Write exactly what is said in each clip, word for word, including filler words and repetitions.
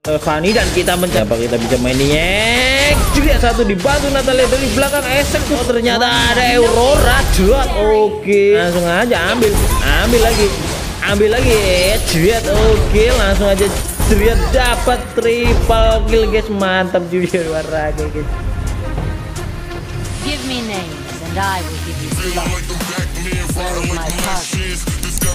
Fanny dan kita mencoba kita bisa mainnya. Jadi satu dibantu Natalia dari belakang Esek. Oh ternyata ada Aurora Jot. Oke, langsung aja ambil, ambil lagi, ambil lagi. Jot. Oke, langsung aja Jot dapat triple kill guys, mantap juga olahraga guys. Give me names and I will give you slots. Where is my target?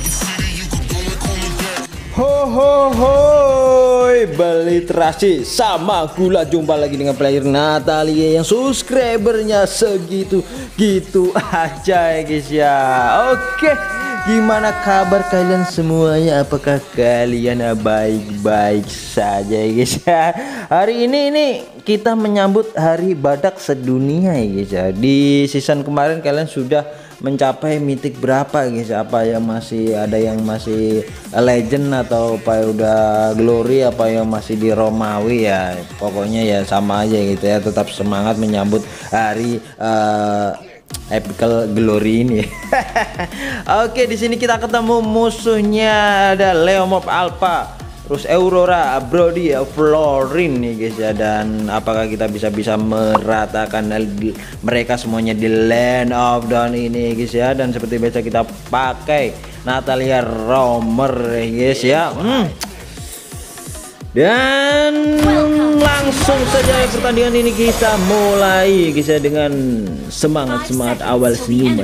Ho ho hoi, berliterasi sama gula. Jumpa lagi dengan player Natalia yang subscribernya segitu gitu aja ya guys ya. Oke, gimana kabar kalian semuanya? Apakah kalian baik-baik saja ya guys ya? Hari ini ini kita menyambut hari badak sedunia ya guys ya. Di season kemarin kalian sudah mencapai mitik berapa guys? Apa yang masih ada yang masih legend atau apa udah glory, apa yang masih di Romawi ya? Pokoknya ya sama aja gitu ya, tetap semangat menyambut hari uh, epical glory ini. Oke, di sini kita ketemu musuhnya ada Leomorph Alpha, terus Aurora, Brody, Florin nih guys ya. Dan apakah kita bisa bisa meratakan mereka semuanya di Land of Dawn ini guys ya. Dan seperti biasa kita pakai Natalia Romer guys ya. hmm. Dan langsung saja pertandingan ini kita mulai guys ya, dengan semangat-semangat awal senyuman.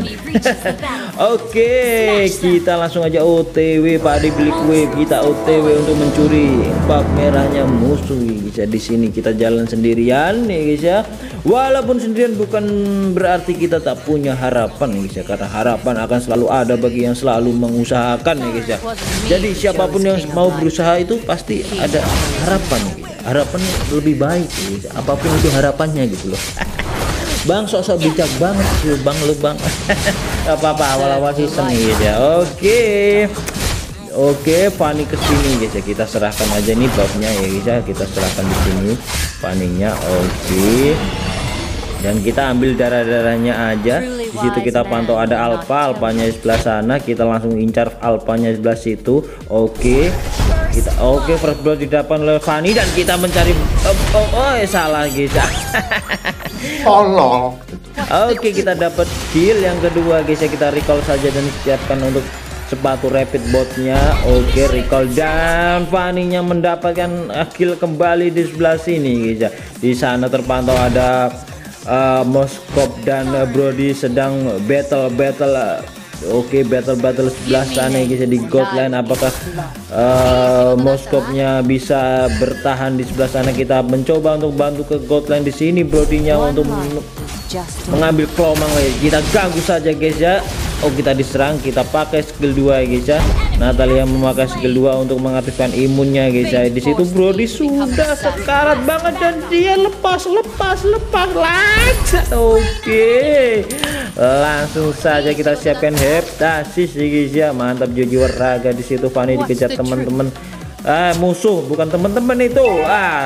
Oke, kita langsung aja O T W pada Black Wave. Kita O T W untuk mencuri bak merahnya musuh guys ya. Di sini kita jalan sendirian nih guys ya. Walaupun sendirian bukan berarti kita tak punya harapan guys ya, karena harapan akan selalu ada bagi yang selalu mengusahakan ya guys ya. Jadi siapapun yang mau berusaha itu pasti ada harapan gitu. Harapannya lebih baik gitu. Apapun itu harapannya gitu loh. Bang sosok bijak banget sih bang lu bang. Gak apa-apa, awal-awal season gitu ya. Oke, oke, Fanny kesini guys ya. Kita serahkan aja nih buffnya ya guys ya. Kita serahkan di sini Fanny-nya. Oke, dan kita ambil darah-darahnya aja. Di situ kita pantau ada alpha, alpanya di sebelah sana. Kita langsung incar alpanya di sebelah situ. Oke, kita oke, first blood didapat oleh Fanny dan kita mencari oh, oh, oh eh, salah guys. Tolong. Oke, kita dapat kill yang kedua guys ya. Kita recall saja dan siapkan untuk sepatu rapid botnya. Oke, recall dan Fanny-nya mendapatkan kill kembali di sebelah sini guys ya. Di sana terpantau ada Uh, Moskop dan uh, Brody sedang battle battle uh, Oke, battle battle sebelah sana guys di gold line. Apakah uh, Moskopnya bisa bertahan di sebelah sana? Kita mencoba untuk bantu ke gold line di sini. Brody-nya untuk mengambil kelomang lagi. Kita ganggu saja guys ya. Oh, kita diserang, kita pakai skill dua guys ya. Natalia memakai skill dua untuk mengaktifkan imunnya guys ya. Di situ Brody sudah sekarat banget dan dia lepas lepas lepas lanjut. Oke, langsung saja kita siapkan heptasis guys ya. Mantap jiwa raga. Di situ Fanny dikejar teman-teman ah musuh, bukan teman-teman itu. Ah.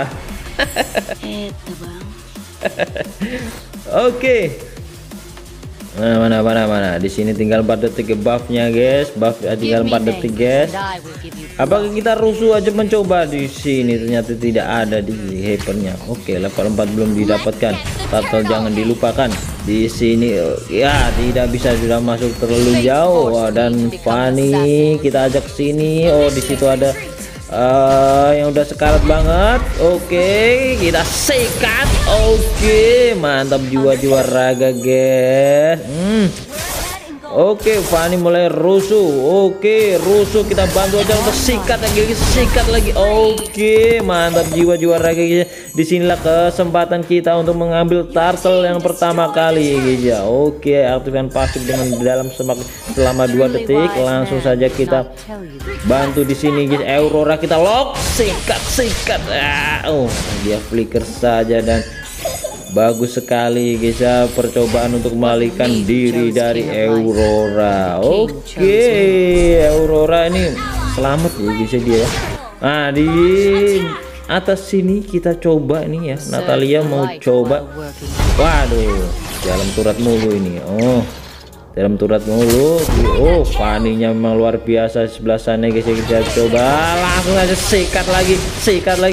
Oke. Mana mana mana mana di sini tinggal empat detik buffnya guys. Buff tinggal empat detik guys. Apakah kita rusuh aja mencoba? Di sini ternyata tidak ada di hypernya. Oke, level empat belum didapatkan. Turtle jangan dilupakan. Di sini ya tidak bisa, sudah masuk terlalu jauh. Dan Fanny kita ajak sini. Oh, di situ ada Uh, yang udah sekarat banget. Oke, kita sikat. Oke, mantap jiwa-jiwa raga guys. hmm. Oke, Fanny mulai rusuh. Oke, rusuh, kita bantu aja untuk sikat lagi, sikat lagi. Oke, mantap jiwa-jiwa raga guys. Disinilah kesempatan kita untuk mengambil turtle yang pertama kali guys ya. Oke, aktifkan pasif dengan dalam semak selama dua detik. Langsung saja kita bantu di sini guys. Aurora kita lock, sikat sikat. Ah, oh, dia flicker saja dan bagus sekali guys ya percobaan untuk melarikan diri dari Aurora. Oke, Aurora ini selamat ya guys ya dia. Nah, di atas sini kita coba ini ya. Natalia mau coba. Waduh, dalam turret mulu ini. Oh, dalam turret mulu. Oh, Fanny-nya memang luar biasa sebelah sana guys ya. Kita coba langsung aja sikat lagi, sikat lagi,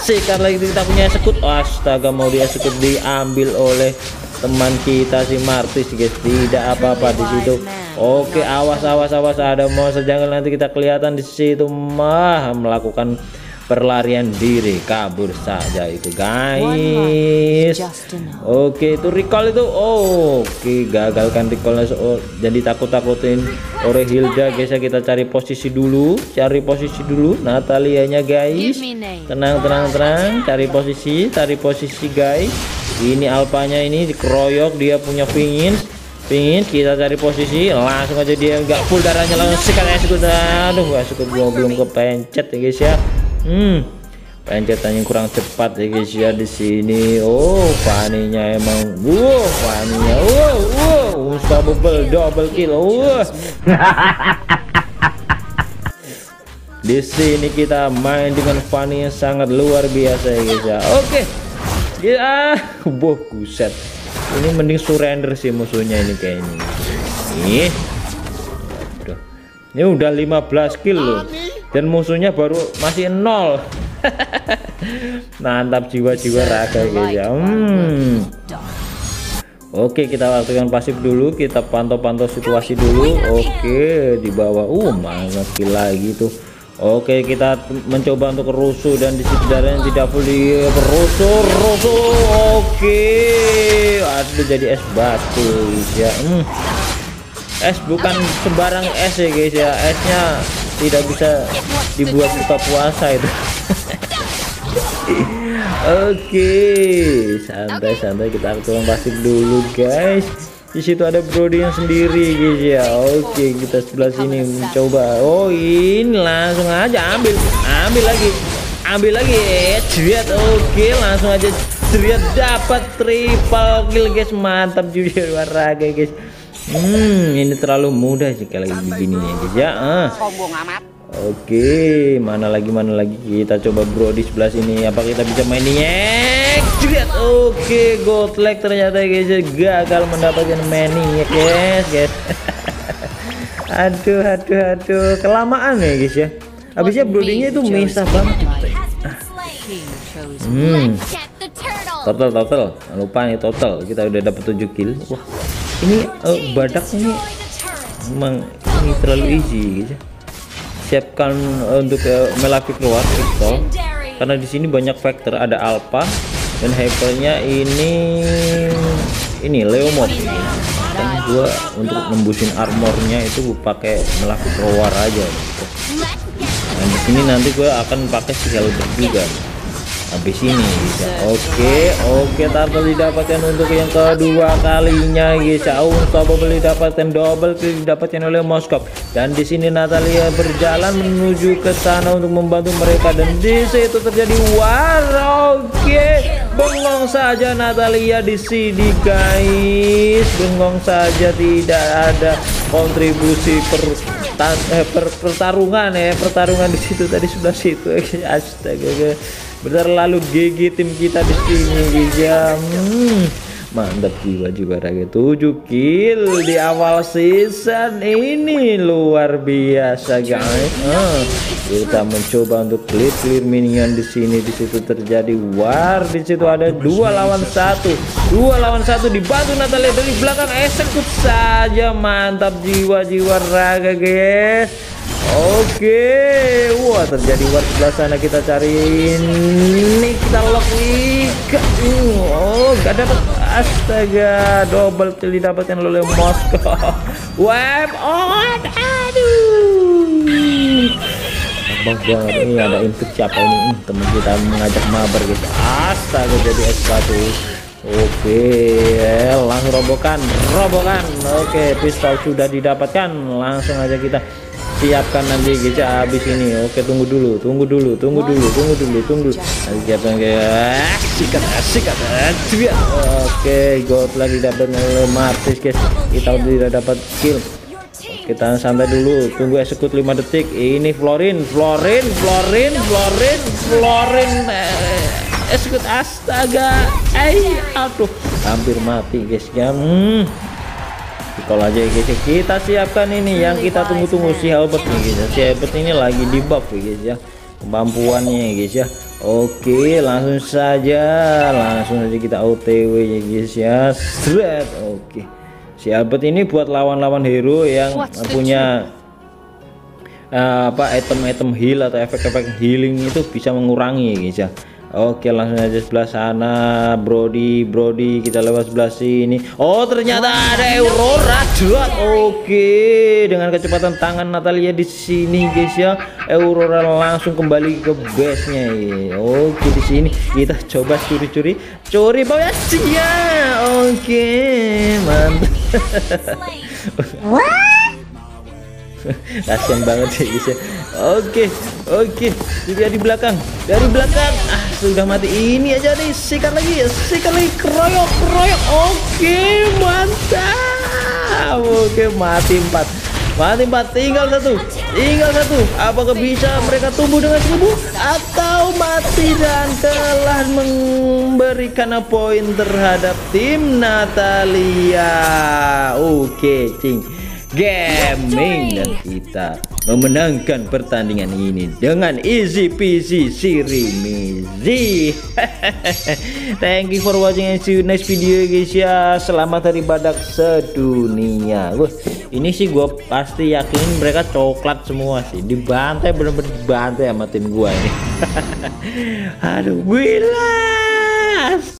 sikat lagi kita punya sekut. Astaga, mau dia sekut diambil oleh teman kita si Martis guys. Tidak apa-apa di situ. Oke, awas awas awas, ada monster jungle nanti kita kelihatan di situ mah melakukan perlarian diri, kabur saja itu guys. Oke, itu recall itu. Oh, oke, gagalkan recallnya. Oh, jadi takut-takutin oleh Hilda guys ya. Kita cari posisi dulu, cari posisi dulu Natalianya guys. Tenang tenang tenang, cari posisi, cari posisi guys. Ini alpanya ini dikeroyok, dia punya pingin pingin kita cari posisi, langsung aja dia nggak full darahnya, langsung sikat ya sekut. Aduh, gak sekut gua belum kepencet ya guys ya. Hmm, pencetannya kurang cepat ya guys ya di sini. Oh, Fanny-nya emang, wow, Fanny-nya, wow, wow, unstoppable double kill. Wow. Di sini kita main dengan Fanny yang sangat luar biasa ya guys ya. Oke, ya, boh, buset. Ini mending surrender sih musuhnya ini kayaknya. Nih, aduh, ini udah lima belas kill loh. Dan musuhnya baru masih nol. Mantap jiwa-jiwa raga guys ya. Hmm. Oke, kita waktukan pasif dulu, kita pantau-pantau situasi dulu. Oke, di bawah uh mana kill lagi tuh. Oke, kita mencoba untuk rusuh dan di situ darahnya tidak full di rusuh rusuh. Oke, aduh jadi es batu guys ya. Hmm. Es bukan sembarang es ya guys ya, esnya tidak bisa dibuat buka puasa itu. Oke, santai-santai, kita aktifkan pasif dulu guys. Di situ ada Brody yang sendiri guys ya. Oke, kita sebelah sini mencoba. Oh, ini langsung aja ambil, ambil lagi, ambil lagi. Jret. Oke, langsung aja jret, dapat triple kill guys. Mantap juga olahraga guys. Hmm, ini terlalu mudah sih kalau begini ya guys ya. Ah. Oke, mana lagi mana lagi, kita coba bro di sebelah sini. Apa kita bisa main nyek? Oke, gold leg ternyata guys, gagal mendapatkan many ya guys, guys. Aduh aduh aduh, kelamaan ya guys ya. Habisnya brodinya itu misah banget. Hmm. Total total, lupa nih total. Kita udah dapat tujuh kill. Wah, ini uh, badak ini memang ini terlalu easy guys ya. Siapkan uh, untuk uh, Melafik keluar pistol, karena di sini banyak factor, ada alpha dan hypernya ini ini Leomorph ya. Dan gua untuk nembusin armornya itu gua pakai Melafik keluar aja gitu. Dan di sini nanti gua akan pakai si Helbert juga habis ini bisa. Oke oke, turtle didapatkan untuk yang kedua kalinya guys. Unstoppable didapatkan, double kill didapatkan oleh Moskov. Dan di sini Natalia berjalan menuju ke sana untuk membantu mereka, dan di situ terjadi war. Oke, bengong saja Natalia di sini guys, bengong saja, tidak ada kontribusi per, eh, per pertarungan ya, pertarungan di situ tadi sebelah situ. Astaga, terlalu G G tim kita di sini guys ya. Hmm, mantap jiwa-jiwa raga, tujuh kill di awal season ini, luar biasa guys. Ah, kita mencoba untuk clear clear minion di sini. Di situ terjadi war, di situ ada dua lawan satu, dua lawan satu dibantu Natalia dari belakang, eksekusi saja. Mantap jiwa-jiwa raga guys. Oke, wah terjadi war sebelah sana, kita cari ini, kita lock liga. Oh, gak dapat. Astaga, double kill didapatkan oleh Moskow. Web on, aduh. Abang banget ini, ada input siapa ini? Teman kita mengajak mabar gitu. Astaga, jadi es batu. Oke, langsung robokan, robokan. Oke, pistol sudah didapatkan, langsung aja kita siapkan nanti guys habis ini. Oke, tunggu dulu, tunggu dulu, tunggu dulu, tunggu dulu, tunggu. Nanti siapkan guys, sikat, sikat. Oke, gold lagi dapat oleh Martis guys. Kita udah dapat kill. Kita santai dulu, tunggu execute lima detik. Ini Florin, Florin, Florin, Florin, Florin. Execute, astaga. Eh, aduh, hampir mati guys ya. Hmm. Kalau aja guys, kita siapkan ini yang kita tunggu-tunggu, si Albert nih guys. Si Albert ini lagi di buff guys ya. kemampuannya guys ya. Oke, langsung saja langsung saja kita O T W ya guys ya. Sret. Oke, si Albert ini buat lawan-lawan hero yang punya uh, apa item-item heal atau efek-efek healing itu bisa mengurangi ya guys ya. Oke, langsung aja sebelah sana Brody Brody kita lewat sebelah sini. Oh, ternyata ada Aurora Dot. Oke, dengan kecepatan tangan Natalia di sini guys ya, Aurora langsung kembali ke base nya ya. Oke, di sini kita coba curi-curi curi bawah ya. Oke, mantap. Kasian banget sih guys ya. Oke oke juga di belakang, dari belakang ah sudah mati. Ini aja nih, sikat lagi sikat lagi, keroyok keroyok. Oke, mantap. Oke, mati empat mati empat, tinggal satu tinggal satu apakah bisa mereka tumbuh dengan seribu atau mati dan telah memberikan poin terhadap tim Natalia. Oke, cing gaming, dan kita memenangkan pertandingan ini dengan easy peasy sirimizi. Thank you for watching and see you next video guys ya. Selamat hari badak sedunia. Wah, ini sih gue pasti yakin mereka coklat semua sih, dibantai bener-bener dibantai sama tim gue ini. Aduh, gila.